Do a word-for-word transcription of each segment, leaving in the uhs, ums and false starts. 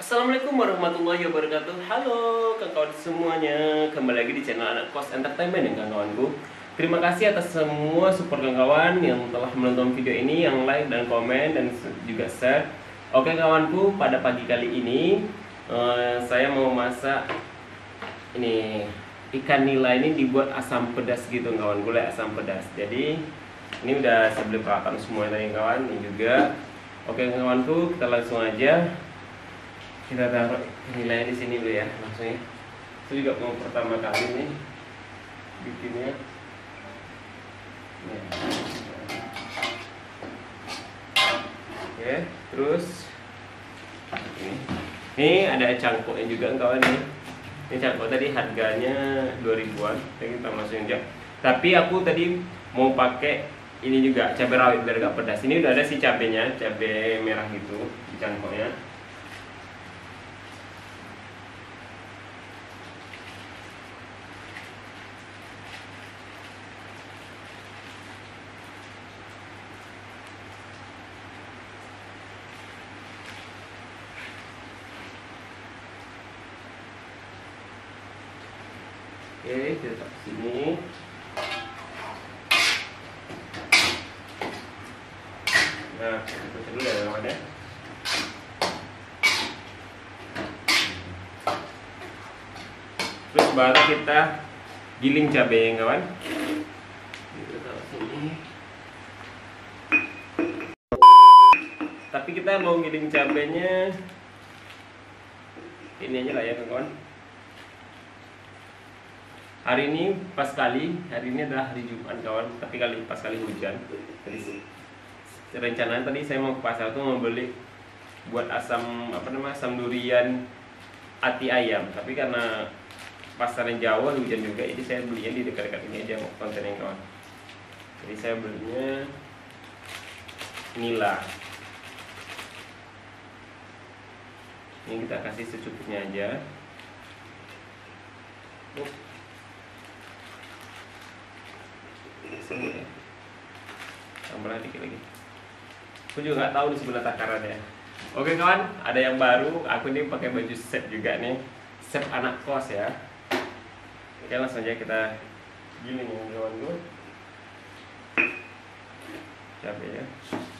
Assalamualaikum warahmatullahi wabarakatuh. Halo kawan-kawan semuanya, kembali lagi di channel Anak Kos Entertainment ya kawan-kawanku. Terima kasih atas semua support kawan-kawan yang telah menonton video ini, yang like dan komen dan juga share. Oke kawanku, pada pagi kali ini uh, saya mau masak ini ikan nila. Ini dibuat asam pedas gitu kawan, gulai asam pedas. Jadi ini udah saya beli peralatan semua tadi kawan, ini juga. Oke kawanku, kita langsung aja. Kita taruh nilainya di sini dulu ya, langsung ya. Itu juga mau pertama kali nih bikinnya. Ya. Oke, terus ini. Ini ada cangkoknya juga kawan nih. Ini cangkok tadi harganya dua ribuan. Jadi kita masukin aja. Tapi aku tadi mau pakai ini juga cabai rawit biar agak pedas. Ini udah ada sih cabenya, cabai merah gitu di cangkoknya. Oke, kita taruh sini. Nah, kita dulu ya kawan ya. Terus baru kita giling cabai ya kawan. Kita taruh sini. Tapi kita mau giling cabainya ini aja lah ya kawan. Hari ini pas kali, hari ini adalah hari Jumat kawan, tapi kali pas kali hujan. Jadi rencananya tadi saya mau ke pasar tuh mau beli buat asam apa namanya asam durian ati ayam, tapi karena pasarnya jauh hujan juga, jadi saya belinya di dekat-dekat ini aja mau kontennya kawan. Jadi saya belinya nila. Ini kita kasih secukupnya aja. Uh. Ya. Tambah dikit lagi. Aku juga nggak tahu di sebelah takarannya. Oke kawan, ada yang baru. Aku ini pakai baju chef juga nih, chef anak kos ya. Oke langsung aja kita giling ya kawan gue. Cabai ya.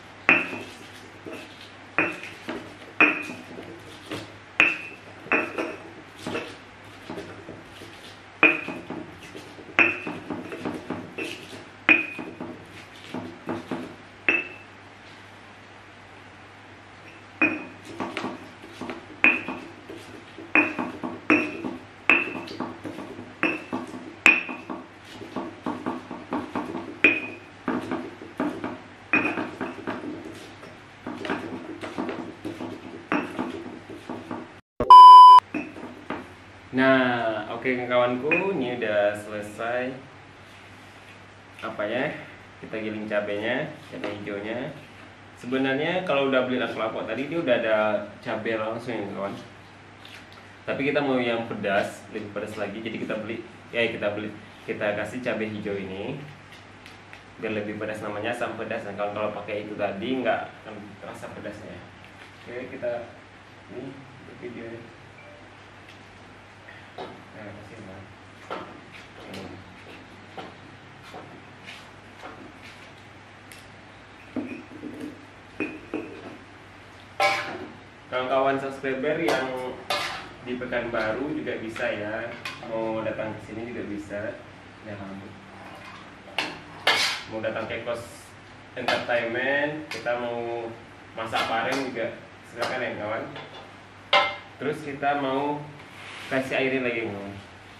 Nah, oke okay, kawanku, ini udah selesai apa ya? Kita giling cabenya, cabai hijaunya. Sebenarnya kalau udah beli lapo-lapo tadi dia udah ada cabai langsung ya kawan. Tapi kita mau yang pedas, lebih pedas lagi, jadi kita beli, ya kita beli, kita kasih cabai hijau ini biar lebih pedas, namanya asam pedas. Nah, kalau kalau pakai itu tadi nggak akan terasa pedasnya. Oke, kita ini videonya. Nah, kasih bang. Kawan-kawan subscriber yang di Pekanbaru juga bisa ya, mau datang ke sini juga bisa. Ya, mau datang ke Kos Entertainment, kita mau masak bareng juga silakan ya kawan. Terus kita mau kasih airin lagi kawan.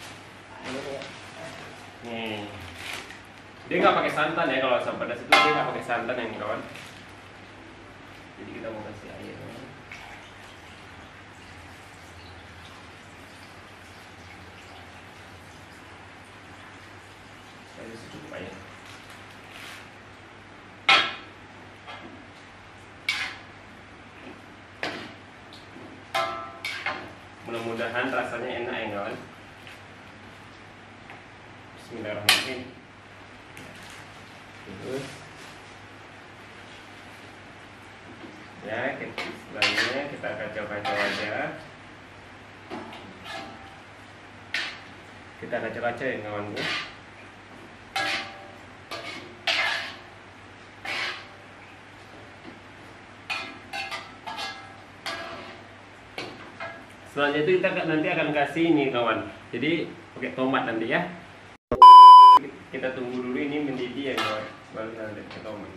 Nih, dia nggak pakai santan ya, kalau asam pedas itu dia nggak pakai santan ya kawan. Jadi kita mau kasih air. Saya cukup air. Mudah-mudahan rasanya enak ya kawan. Bismillahirrahmanirrahim. Terus Ya, kita istilahnya kita kacau-kacau aja. Kita kacau-kacau ya kawanku. Selanjutnya itu kita nanti akan kasih ini kawan. Jadi pakai tomat nanti ya. Kita tunggu dulu ini mendidih ya kawan. Baru nanti ke tomat.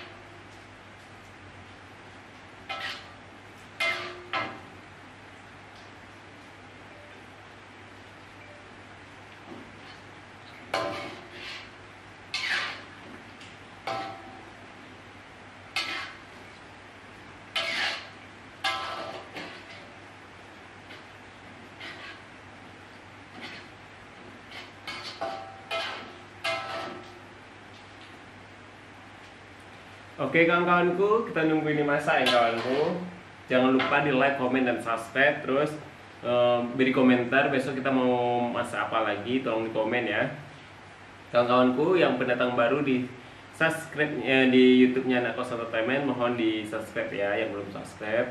Oke kawan-kawanku, kita nunggu ini masak ya kawanku. Jangan lupa di like, komen, dan subscribe. Terus um, beri komentar besok kita mau masak apa lagi, tolong di komen ya. Kawan-kawanku yang pendatang baru di subscribe eh, di YouTube-nya Anak Kos Entertainment, mohon di subscribe ya yang belum subscribe.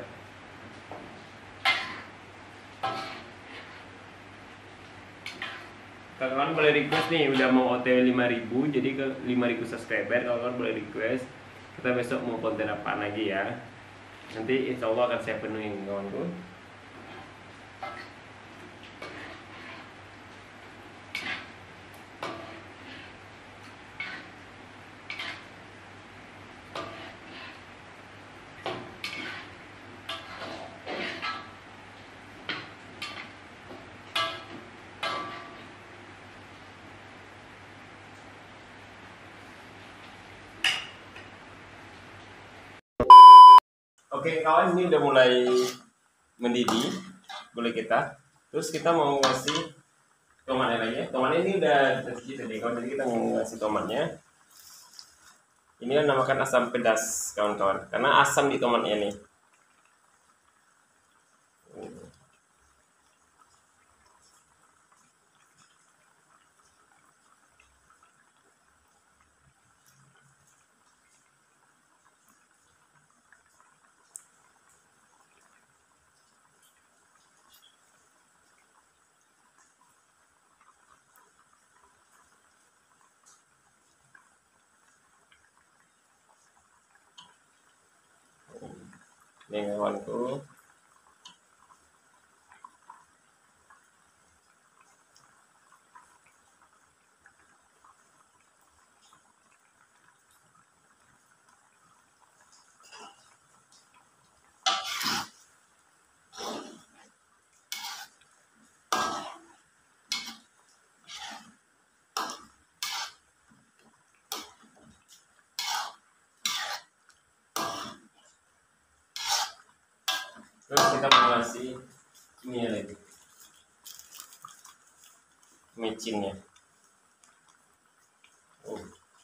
Kawan-kawan boleh request nih, udah mau O T W lima ribu, jadi ke lima ribu subscriber, kawan-kawan boleh request kita besok mau konten apa lagi ya. Nanti insya Allah akan saya penuhin kawanku. Oke kawan, ini udah mulai mendidih gulai kita. Terus kita mau ngasih tomatnya lagi ya. Tomatnya ini udah sedikit deh kawan, jadi kita mau ngasih tomatnya. Ini kan namakan asam pedas kawan-kawan, karena asam di tomatnya nih. Nih kawanku. Terus kita mau ngasih ini lagi, micinnya. Oh.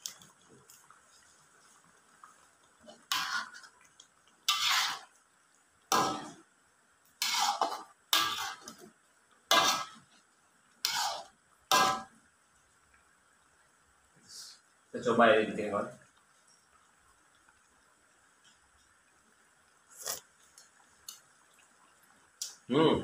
Kita coba ya di sini kawan. Hmm.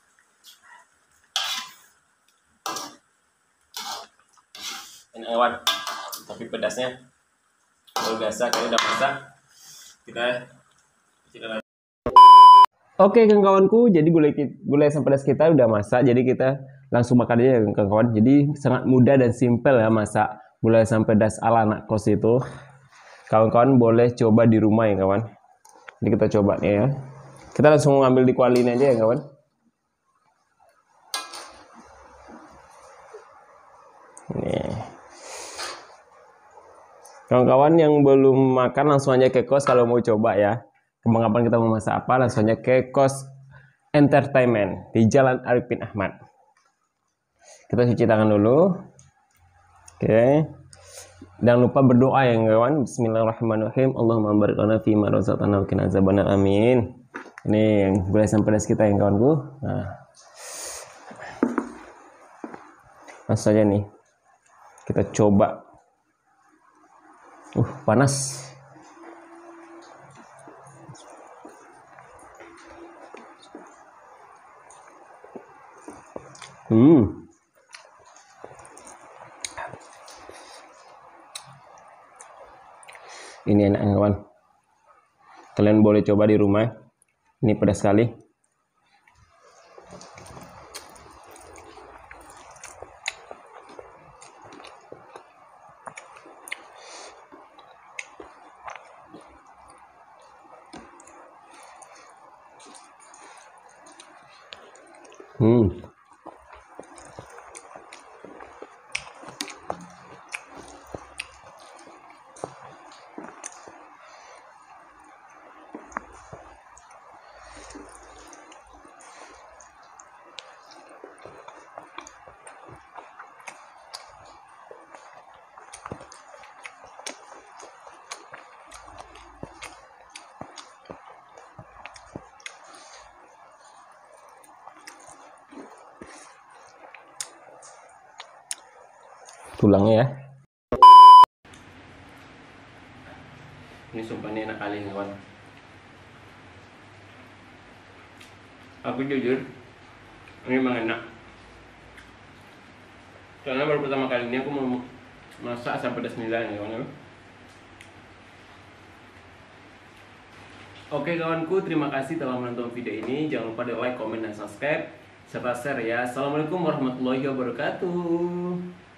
Enak kawan, tapi pedasnya luar biasa. Kayaknya udah masak. Kita kita lagi. Oke kawan-kawanku, jadi gulai gulai asam pedas kita udah masak. Jadi kita langsung makan aja ya kawan-kawan. Jadi sangat mudah dan simpel ya masak gulai asam pedas ala anak kos itu. Kawan-kawan boleh coba di rumah ya kawan. Jadi kita coba nih ya. Kita langsung ngambil di kuali ini aja ya kawan. Nih. Kawan-kawan yang belum makan langsung aja ke kos kalau mau coba ya. Kapan-kapan kita mau masak apa langsung aja ke Kos Entertainment di Jalan Arifin Ahmad. Kita cuci tangan dulu. Oke. Jangan lupa berdoa ya kawan. Bismillahirrahmanirrahim. Allahumma barik lana fi ma razaqtana wa qina azabannar. Amin. Ini yang gulai asam pedas kita yang kawanku. Nah. Langsung saja nih. Kita coba. Uh, panas. Hmm. Ini enak kawan. Kalian boleh coba di rumah. Ini pedas sekali. Hmm. Tulangnya ya. Ini sumpah ini enak kali kawan. Aku jujur, ini memang enak. Karena baru pertama kali ini aku mau masak asam pedas nila nih kawan. Oke kawanku, terima kasih telah menonton video ini. Jangan lupa di like, komen, dan subscribe serta share ya. Assalamualaikum warahmatullahi wabarakatuh.